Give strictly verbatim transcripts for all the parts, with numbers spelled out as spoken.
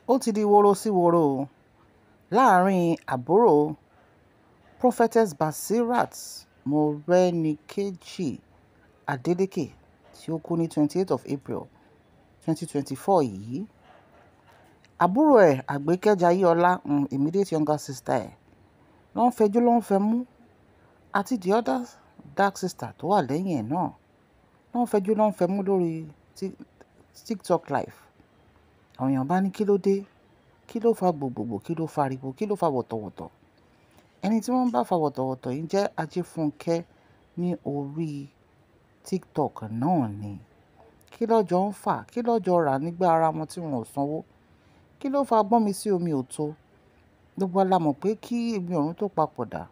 ó ti di woro sí woro láàrin àbúrò Prophetess Basirat Morenikeji Adeleke tí ó kú ní twenty-eighth of April twenty twenty-four yìí. Àbúrò ẹ̀ Àgbékẹ́ Jayéọlá, um, immediate younger sister ẹ̀, ló ń fẹjú ló ń fẹ́ mú, àti the other dark sister tó wà lẹ́yìn ẹ̀ náà ló ń fẹjú ló ń fẹ́ mú lórí TikTok live. Àwọn èèyàn bá ní kí ló dé, kí ló fa gbogbogbò, kí ló fa ariwo, kí ló fa wọ̀tọ̀wọ̀tọ̀. Ẹni tí wọ́n bá fa wọ̀tọ̀wọ̀tọ̀ yìí jẹ́ Ajefunke ní orí TikTok náà ni. Kí lọ́jọ́ ń fà, kí lọ́jọ́ rà nígbà ara wọn tí wọn ò sanwó. Kí ló fa gbọ́n mi sí omi ò tó. Gbogbo wa la mọ̀ pé kí Egbin Orun tó papòdà,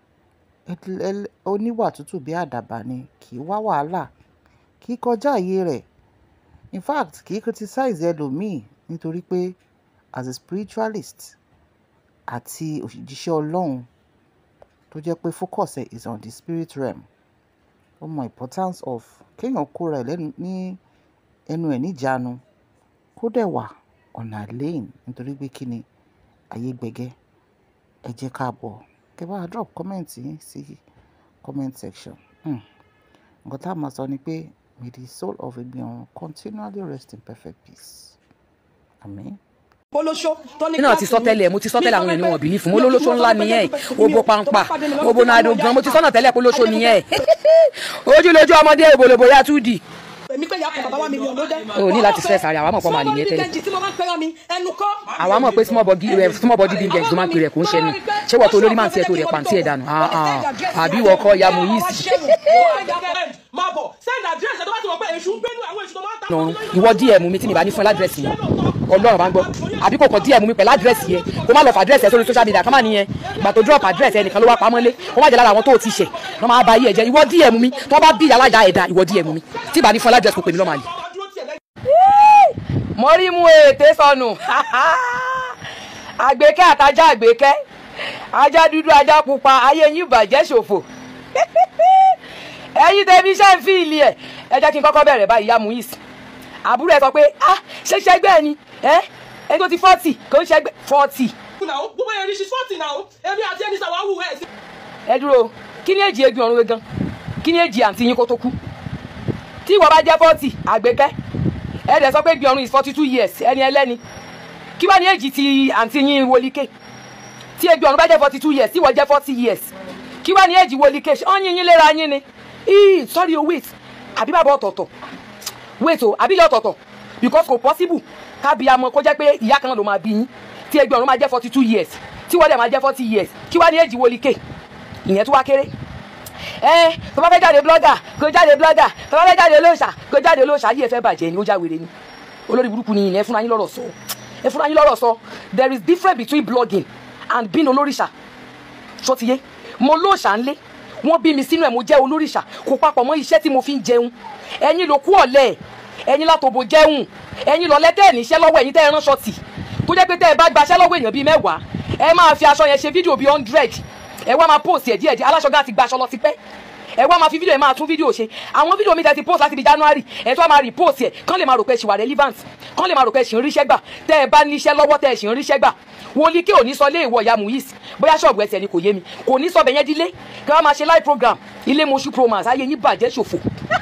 oníwà tútù bí àdàbà ni, kì í wá wàhálà, kì í kọjá àyè rẹ̀. In fact, kì í criticize ẹlòmíì nítorí pé as a spiritualist àti òṣìṣẹ́ Ọlọ́run tó jẹ́ pé focus ẹ̀ is on the spirit realm. Ó mọ importance of kéèyàn kóra ẹ̀ lẹ́nu ní ẹnu ẹ̀ níjàánu kó dẹ̀ wà ọ̀nà lane nítorí pé kí ni ayé gbẹgẹ́. Ẹ jẹ́ ká bọ̀ kẹ́ bá drop comment yín sí comment section. Nǹkan tá a máa sọ ni pé may the soul of Egbin Orun continually rest in perfect peace. Amen. Nínú ti sọ tẹ́lẹ̀ mo ti sọ tẹ́lẹ̀ àwọn ènìyàn bí fún mo lólóṣó ńlá nìyẹn obo pampa obo nado gan mo ti sọ́nà tẹ́lẹ̀ polóṣó nìyẹn ojú lójú ọmọdé ìbòlòbò ya tún di. O ní láti stress ara àwa mọ̀ pọ̀ máa lè yẹ tẹ́lẹ̀. Àwa mọ̀ pé small body small body big games ló máa ń pè rẹ̀ kò ń ṣe ni ṣé wọ́n tó olórí máa ń tiẹ̀ tó rẹ̀ pàǹtí ẹ̀ dànù àbí wọ́n kọ́ ya mu yìí sí. Ìwọ díẹ̀ mú mi tí mi bá ní fún ẹ ládírẹ́sì yẹn Ọlọ́run bá ń gbọ́ àbí kò kọ díẹ̀ mú mi pẹ̀lú àdírẹ́sì yẹn kó má lọ fà àdírẹ́sì ẹ sórí social media ká má nìyẹn ìgbà tó drop àdírẹ́sì ẹ nìkan ló wá pamọ́ lé kó má jẹ́ lára àwọn tó ti ṣẹ̀ wọ́n máa bá yí ẹ jẹ́ ìwọ díẹ̀ mú mi tó bá bí alájà ẹ̀dá ìwọ díẹ̀ mú mi tí bá ní fún ẹ ládírẹ́sì kò pè mí lọ́mọ àlè. Mo rí mú ètè sọnù Àgbékẹ́ àtajá Àgbékẹ́ ajá dúdú ajá pupa ayé yín bàjẹ́ ṣòfò ẹ̀yin tẹ̀mí iṣẹ́ ń fi ìlì ẹ̀ ẹ jẹ́ kí n kọ́kọ́ bẹ̀rẹ̀ báyìí yá mu yìí sí àbúrò ẹ sọ pé ah ṣe ṣẹgbẹ́ ẹ ni ẹ ẹni tó ti forty kò ń ṣẹgbẹ́ forty. gbogbo yẹn rí sí forty náà èmi àti ẹni sàwọn awúwẹ̀ ẹ̀ sí. ẹ dúró kí ni èjì Egbin Orun gan kí ni èjì àǹtí yín kó tó kú tí ìwọ bá jẹ́ forty Àgbékẹ́ ẹ dẹ̀ sọ pé Egbin Orun is forty two years ẹni ẹlẹ́ni kí wá ní èjì ti àǹtí yín Wolike tí Egbin Orun bá jẹ́ forty two years tí ìwọ jẹ́ forty years kí wá ní èjì Wolike ọ́n yín yín léra yín ni ii sorry o wait àbí bàbá ọ̀tọ̀ọ̀tọ̀ wait o àbí ìyá ọ̀tọ̀ọ̀tọ̀ because kò possible ká bí amọ kó jẹ́ pé ìyá kan ló máa bí yín tí Egbin Orun máa jẹ́ forty two years tí wọ́n dẹ̀ máa jẹ́ forty years kí wá ní èjì Wolike ìyẹn tó wá kéré ẹ tó bá fẹ́ jáde blogger kó jáde blogger tó bá fẹ́ jáde olóòṣà kó jáde olóòṣà yìí ẹ fẹ́ bàjẹ́ ni ó já wèrè ni olórí burúkú ni ìyẹn fúnra yín lọ́rọ̀ sọ ẹ fúnra yín lọ́rọ̀ sọ there is difference between blogging and being olóríṣà ṣó ti yé mo lóòṣà ńlé wọ́n bí mi sínú ẹ̀ mo jẹ́ olóríṣà kò papọ̀ mọ́ iṣẹ́ tí mo fi ń jẹun ẹ̀yin ló kú ọ̀lẹ ẹ̀yin látòbò jẹun ẹ̀yin lọ lẹ́tẹ̀ níṣẹ́ lọ́wọ́ ẹ̀yin tẹ́ ẹ ránṣọ tì tó jẹ́ pé tẹ́ ẹ bá gbaṣẹ́ lọ́wọ́ èèyàn bíi mẹ́wàá ẹ máa fi aṣọ yẹn ṣe fídíò bíi hundred ẹ wá máa post ẹ̀ díẹ̀ díẹ̀ aláṣọgá ti gbaṣọ lọ ti pẹ́ ẹ wá máa fi fídíò ẹ máa tún fídíò ṣe àwọn fídíò mi tẹ́ ti post láti di January ẹ tó wá máa repost ẹ kán lè máa rò pé ẹ ṣì wà relevant kán lè máa rò pé ẹ ṣì ń ríṣẹ́ gbà tẹ́ ẹ bá níṣẹ́ lọ́wọ́ tẹ́ ẹ ṣì ń ríṣẹ́ gbà Wolike ò ní sọ lé ìwọ ìyá Muiz bóyá ṣọ́ọ̀bù ẹsẹ̀ ni kò yé mi kò ní sọ bẹ̀yẹn dílé kí wọ́n máa ṣe live program ilé Moshu Promans ayé yín bàjẹ́ ṣòfò.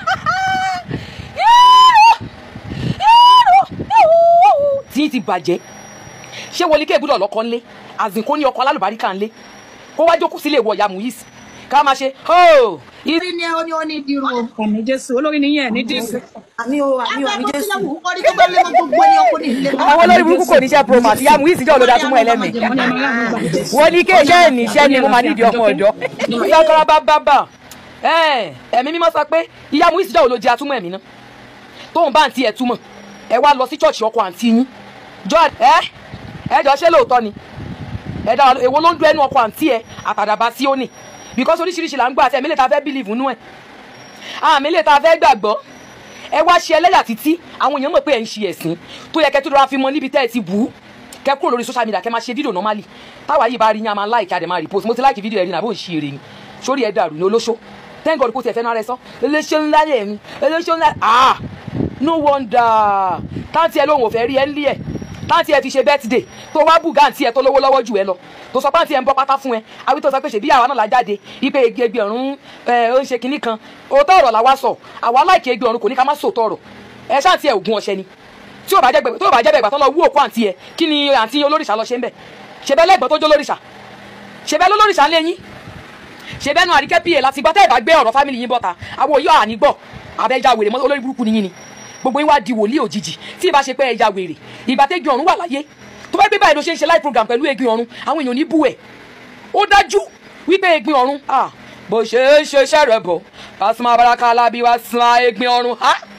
tí ti bàjẹ́ ṣé Wolike gbọ́dọ̀ lọ́kọ́ ńlé àzìnkó ní ọkọ̀ alálùbáríkà ńlé kó wá jókòó sílé ìwọ ìyá Muiz ká máa ṣe oh ìrìn ni ó ní ó ní dirun àmì Jésù olórí nìyẹn ní Jésù àmì o àmì o àmì Jésù orí tó bá lé mọ́ gbogbo ẹni ọkọ ní ilé àwọn olórí burúkú kò níṣẹ́ Promans ìyá Muiz jẹ́ olódà túmọ̀ ẹlẹ́mì Wolike iṣẹ́ níṣẹ́ ni mo máa nídìí ọmọ ọ̀dọ́ ìyàkọ́ra bá bá bá ẹ̀mí mímọ́ sọ pé ìyá Muiz jẹ́ olódì atúmọ̀ ẹ̀mí náà tóun bá àǹtí ẹ̀ túmọ̀ ẹ wá lọ sí ṣọ́ọ̀ṣì ọkọ àǹtí yín jọ ẹ ẹ jọ ṣé lóòótọ́ ni ẹ dá èwo ló ń dún ẹnu ọkọ àǹtí ẹ àtàdàbà sí ó ní because oríṣiríṣi là ń gbọ́ àti ẹ̀mí lè ta fẹ́ believe nínú ẹ̀ àmì lè ta fẹ́ gbàgbọ́ ẹ wá ṣe ẹlẹ́yà títí àwọn èèyàn mọ̀ pé ẹ̀ ń ṣe ẹ̀sìn tó yẹ kẹ́ tó lọ́ra fi mọ níbi tẹ́ ẹ ti bù ú kẹ́ kúrò lórí social media kẹ́ máa ṣe fídíò normally táwa yìí bá rí yín a máa like àdè máa repost mo ti like fídíò ẹ̀rí nàbó ń ṣe èrè ni sórí ẹ̀ dàrú ní olóṣó thank God kó tiẹ̀ fẹ́ náà rẹ sọ olóṣó ńlá lẹ̀ mí olóṣó ńlá ah no wonder táǹtì ẹ lóhùn ò fẹ́ rí ẹ ń lé ẹ̀ táǹtì ẹ fi ṣe birthday tó wá bù gáǹtì ẹ tó lówó lọ́wọ́ jù ẹ lọ tó sọ páǹtì ẹ ń bọ́ pátá fún ẹ àwí tó sọ pé ṣèbí àwa náà la jáde ipe Egbin Orun ẹ ó ń ṣe kinní kan òótọ́ ọ̀rọ̀ làwa sọ àwa láìkí Egbin Orun kò ní ká má sòótọ́ ọ̀rọ̀ ẹ ṣáàtì ẹ ògùn ọ̀ṣẹ́ ni tí ò bá jẹ́ tó bá jẹ́ bẹ̀gbà tó lọ wú òkú àǹtí ẹ kí ni àǹtí olórìṣà lọ ṣe ń bẹ̀ ṣebẹ́ lẹ́gbọ̀n tó jó lórìṣà ṣebẹ́ lólórìṣà ń lé yín ṣebẹ́ nu Àríkẹ́ pa láti gbọ́ tẹ́ ẹ̀ bá gbé ọ̀rọ̀ fámìlì yín bọ́ta àwọn òyò ànígbọ̀ abẹ́jà wèrè mọ́ olórí burúkú nìyí ni gbogbo yín wá di wòlíì òjijì tí ì bá ṣe pé ẹja wèrè ìgbà tí Egbin Orun wà láyé tó bá gbé báyìí ló ṣe ń ṣe live program pẹ̀lú Egbin Orun àwọn èèyàn ní bú ẹ̀ ó dájú wípé Egbin Orun bó ṣe ń ṣe iṣẹ́ rẹ̀ bọ̀ Pasuma Baraka Alabi wá sin Egbin Orun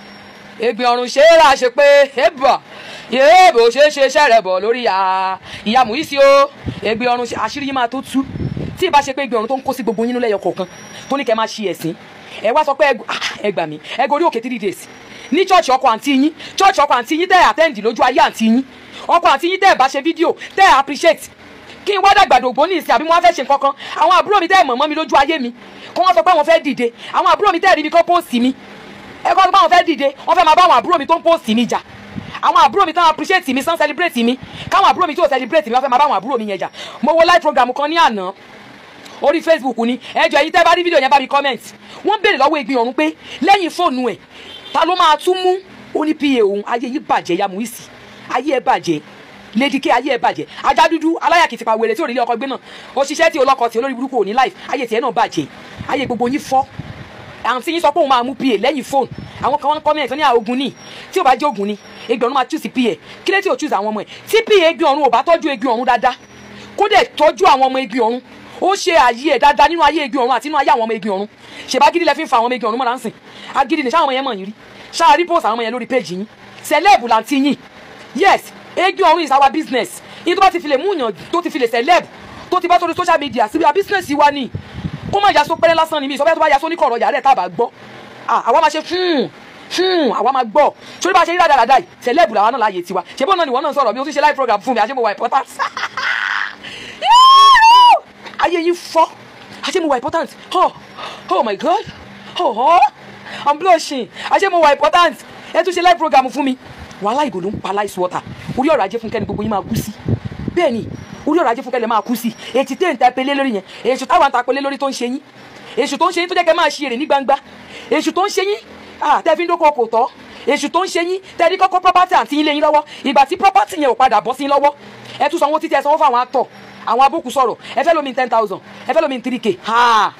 Egbin Orun ṣe é rà ṣe pé ébà yéé bó ṣe ń ṣe iṣẹ́ rẹ̀ bọ̀ lórí ìyá Muisi o Egbin Orun àṣírí yín máa tó tú tí ì bá ṣe pé Egbin Orun tó ń kó sí gbogbo yín lẹ́yọ kọ̀ọ̀kan tó ní kẹ́ máa ṣe ẹ̀sìn ẹ wá sọ pé ẹ gbà mí ẹ gorí òkè three days ní chọ́ọ̀chì ọkọ àǹtí yín chọ́ọ̀chì ọkọ àǹtí yín tẹ́ ẹ̀ àtẹ́ǹdì lójú ayé àǹtí yín ọkọ àǹtí yín tẹ́ ẹ̀ bá ṣe fídíò tẹ́ ẹ̀ appreciate kí n wá dàgbàdo ògbó ní ìsìn àbí mo wá fẹ́ ṣe nǹkan kan àwọn àbúrò mi tẹ́ ẹ̀ mọ̀mọ́ mi lójú ayé mi kó wọ́n sọ pé àwọn fẹ́ dìde àwọn àbúrò mi tẹ́ ẹ̀ rí mi kó póòsì mi ẹ kọ́ sọ pé àwọn fẹ́ dìde wọ́n fẹ́ máa bá àwọn àbúrò mi tó ń póòsì mi jà àwọn àbúrò mi tán appreciate mi tán celebrate mi káwọn àbúrò mi tí ò celebrate mi wọ́n fẹ́ máa bá àwọn àbúrò mi yẹn jà mo wo live program kan ní àná orí Facebook ni ẹjọ èyí tẹ́ bá rí fídíò yẹn bá mi comment wọ́n béèrè lọ́wọ́ Egbin Orun pé lẹ́yìn fóònù ẹ̀ ta ló máa tún mú ó ní pa òun ayé yìí bàjẹ́ ya Muisi ayé ẹ bàjẹ́ Lady K ayé ẹ bàjẹ́ ajá dúdú aláyàkìtì pa wèrè tí ò rí ilé ọkọ gbé náà òṣìṣẹ́ tí olọ́kọ tí olórí burúkú ò ní life ayé tiẹ̀ náà bàjẹ́ ayé gbogbo yín fọ́ àǹtí yín sọ pé òun máa mú pa lẹ́yìn fóònù àwọn kan wọ́n comment ní ogun ní tí ò bá jẹ́ ogun ní Egbin Orun máa choose pa kí lé tí ò choose àwọn ọmọ ẹ̀ tí pa Egbin Orun ò bá tọ́jú Egbin Orun dáadáa kó dẹ̀ tọ́jú àwọn ọmọ Egbin Orun ó ṣe ayé ẹ̀ dáadáa nínú ayé Egbin Orun àti nínú ayé àwọn ọmọ Egbin Orun ṣèbá gidi lẹ fi ń fa àwọn ọmọ Egbin Orun mọ́ra ń sìn agidi ní sáwọn ọmọ yẹn mọ̀ yín rí ṣáà rí post àwọn ọmọ yẹn lórí page yín celeb làǹtí yín yes Egbin Orun is our business yín tó bá ti fi lè mú yàn tó ti fi lè celeb tó ti bá sórí social media síbi a business wa ni kó má yaso pẹ́rẹ́ lásán ni mi ìsọfẹ́ tó bá yaso ní kọ̀rọ̀ yàrá ẹ̀ tá a bá gbọ́ àwa máa ṣe fún fún àwa máa gbọ́ sórí bá ṣe rí dáadáa yìí celeb làwa náà láàyè tiwa ṣé bọ́ọ̀ náà ni wọ́n náà sọ̀rọ̀ mi ó ti ṣe live program fún mi àṣẹ mo wà important ayé yín fọ́ àṣẹ mo wà important oh oh my god oh oh I'm blushing àṣẹ mo wà important ẹ tún ṣe live program fún mi wàhálà ìgò ló ń pa láìsí wọ́tà orí ọ̀rọ̀ Ajefunke ni gbogbo yín máa kú sí bẹ́ẹ̀ ni orí ọ̀rọ̀ Ajefunke lè máa kú sí ètí tẹ́ ń ta pelé lórí yẹn èṣù táwọn ń ta pelé lórí tó ń ṣe yín èṣù tó ń ṣe yín tó jẹ́ kẹ́ máa ṣe èrè ní gbangba èṣù tó ń ṣe yín tẹ́ fi ń dókòó kò tọ́ èṣù tó ń ṣe yín tẹ́ ní kọ́kọ́ property àti yín lé yín lọ́wọ́ ìgbà tí property yẹn ò padà bọ́ sí yín lọ́wọ́ ẹ tún sanwó títí ẹ sanwó fún àwọn actor àwọn abókù sọ̀rọ̀ ẹ fẹ́ lómi ten thousand ẹ fẹ́ lómi three k ha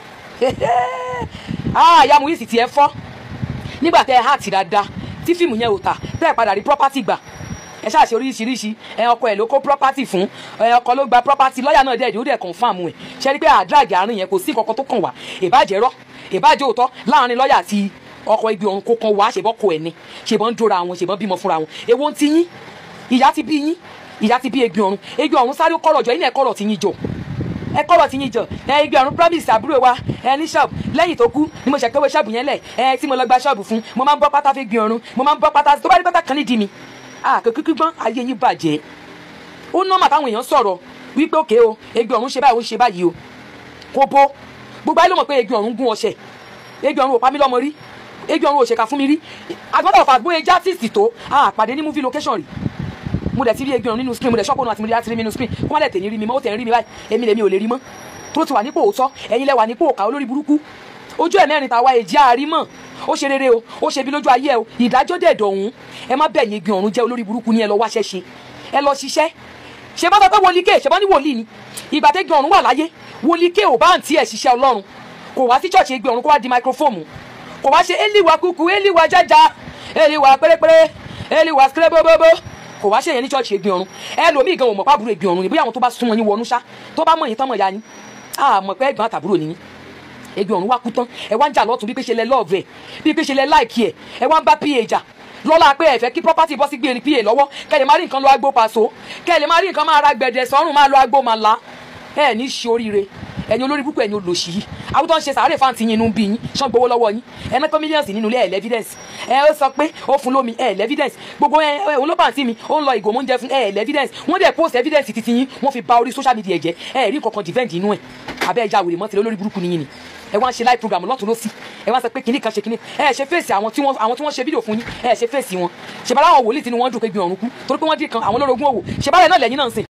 ha ya Muisi tí ẹ fọ́ nígbà tẹ́ ẹ hà tì dáadáa tí fíìmù yẹn ò tà tẹ́ ẹ padà rí property gbà ẹ ṣáà ṣe oríṣiríṣi ẹ ọkọ ẹ ló kó property fún ẹ ọkọ ló gba property lọ́ọ̀yà náà dẹ̀ ó dẹ̀ confam ẹ̀ ṣe rí pé àdúràgì àárín yẹn kò sí kankan tó kàn wá ìbàjẹ́ rọ́ ìbàjẹ́ òótọ́ láàrin lọ́ọ̀yà àti ọkọ Egbin Orun kó kan wá ṣèbọ́kọ ẹ̀ ni ṣèbọ́n ń dóra wọn ṣèbọ́n bímọ fúnra wọn èwo ń ti yín ìyá ti bí yín ìyá ti bí Egbin Orun Egbin Orun sáré kọ́rọ̀ jọ yín ẹ̀ kọ́rọ̀ ti yín jọ ẹ kọ́rọ̀ ti yín jọ ẹ Egbin Orun promise àbúrò wa ẹ ní ṣọ́ọ̀bù lẹ́yìn tó kú ni mo ṣe kéwé ṣọ́ọ̀bù yẹn lẹ̀ ẹ tí mo lọ gba ṣọ́ọ̀bù fún mo máa ń bọ́ pátá fún Egbin Orun mo máa ń bọ́ pátá tó bá rí pátá kan nídìí mi ah kò kíkú gbọ́n ayé yín bàjẹ́ ó nọ́ọ̀mà táwọn èèyàn sọ̀rọ̀ wípé òkè o Egbin Orun ṣe báyìí ó ṣe báyìí o kò bó gbogbo ayé ló mọ̀ pé Egbin Orun gún ọṣẹ Egbin Orun ò pa mí lọ́mọ rí Egbin Orun ò ṣèkà fún mi rí àgbọ̀dọ̀ fàgbóye justice tó ah pàdé ní movie location rí mo dẹ̀ ti rí Egbin Orun nínú screen mo dẹ̀ ṣọ́pọ̀ náà àti mo rí láti rí nínú screen kó má dẹ̀ tẹ̀ ní rí mi mọ́ ó tẹ̀ ń rí mi báyìí èmi lèmi ò lè rí mọ́ tó ti wà nípò òótọ́ ẹ̀yin lẹ wà nípò òkà olórí burúkú ojú ẹ̀ mẹ́rin tàwa èjì àárímọ̀ ó ṣe rere o ó ṣe bí lójú ayé ẹ o ìdájọ́ dẹ̀dọ̀ ọ̀hún ẹ má bẹ̀yìn Egbin Orun jẹ́ olórí burúkú ní ẹ lọ wáṣẹ́ ṣe ẹ lọ ṣiṣẹ́ ṣe bá sọ pé wòlíkè ṣe bá ní wòlíì ni ìgbà tí Egbin Orun wà láyé wòlíkè ò bá àǹtí ẹ̀ ṣiṣẹ́ Ọlọ́run kò wá sí ṣọ́ọ̀ṣì Egbin Orun kó wá di microphone kò wá ṣe éliwà kúkú éliwà jájá éliwà pérépéré éliwà skrébóbóbó kò wá ṣe yẹn ní ṣọ́ọ̀ṣì Egbin Orun ẹlòmíì gan ò mọ̀ pàbúrò Egbin Orun ni bóyá àwọn tó bá súnmọ́ yín wọnú ṣá tó bá mọ̀ yín tán mọ̀ ya yín a mọ̀ pé ẹ̀gbọ́n àtàbúrò ni yín Egbin Orun wá kú tán ẹ wá ń jà lọ́tún bí pé ṣe lẹ lọ́ọ̀vù ẹ̀ bí pé ṣe lẹ láìkì ẹ̀ ẹ wá ń bá pa jà lọ́la pé ẹ fẹ́ kí property bọ́ sí gbé pa lọ́wọ́ kẹ́lẹ̀ má rí nǹkan lọ agbó paṣọ kẹ́lẹ̀ má rí nǹkan máa ra gbẹ̀dẹ̀ sọ́run máa lọ agbó máa la ẹ ní ṣe oríire ẹ̀yin olórí púpọ̀ ẹ̀yin olòṣì yìí àwọn tó ń ṣe sàárè fáǹtì yín inú bí yín ṣán gbowó lọ́wọ́ yín ẹ mẹ́tọ́ mílíọ̀nsì nínú ilé ẹ̀ lẹ́fídẹ́ǹsì ẹ ó sọ pé ó fún lómi ẹ̀ lẹ́fídẹ́ǹsì gbogbo ẹ olóbàǹtì mi ó ń lọ ìgò mọ́únjẹ fún ẹ̀ lẹ́fídẹ́ǹsì wọ́n dẹ̀ post evidence titi yín wọ́n fi ba orí social media jẹ́ ẹ rí nǹkan defend inú ẹ̀ abẹ́ ẹja wèrè mọ́tìlẹ́ olórí burúkú nìyí ni ẹ wá ń ṣe live program lọ́tún lọ́sí ẹ wá sọ pé kinní kan ṣe kinní ẹ ṣe fèsì àwọn tí wọ́n àwọn tí wọ́n ṣe fídíò fún yín ẹ ṣe fèsì wọn ṣèbára àwọn wòlíì tí wọ́n dùn pé Egbin Orun kú torí pé wọ́n dín kan àwọn olórogún òwò ṣèbára náà lẹ́yìn náà ń sìn